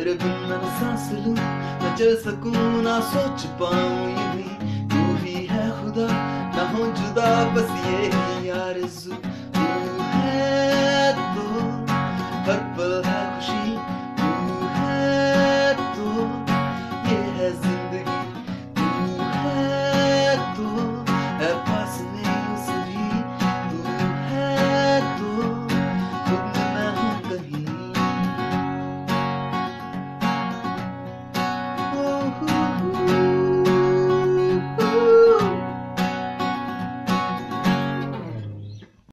तेरे बिन मैं न सांस लूं, न चल सकूं, ना सोच पाऊं यूं भी। तू ही है खुदा, ना हो जुदा, बस ये ही आरज़ू। तू है तो